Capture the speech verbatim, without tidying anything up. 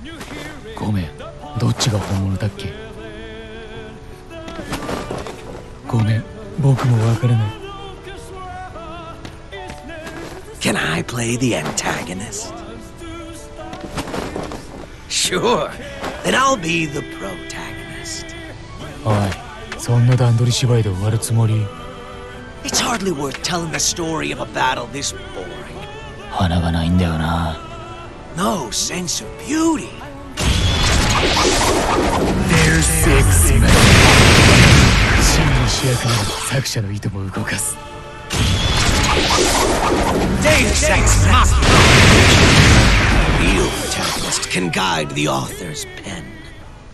ごめん、どっちが本物だっけ？ごめん、僕もわからない。 Can I play the antagonist? Sure, then I'll be the protagonist. おい、そんな段取り芝居で終わるつもり？ It's hardly worth telling the story of a battle this boring. 花がないんだよな。 No sense of beauty. There's six men. 真の主役なら作者の意図も動かす。 Deus Ex Machina. The real protagonist can guide the author's pen.